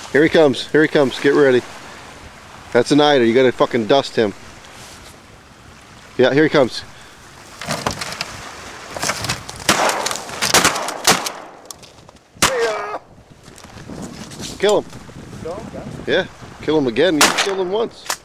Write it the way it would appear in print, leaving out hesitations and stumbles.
Here he comes. Here he comes. Get ready. That's an eider. You gotta fucking dust him. Yeah, here he comes. Kill him. Yeah, kill him again. You killed him once.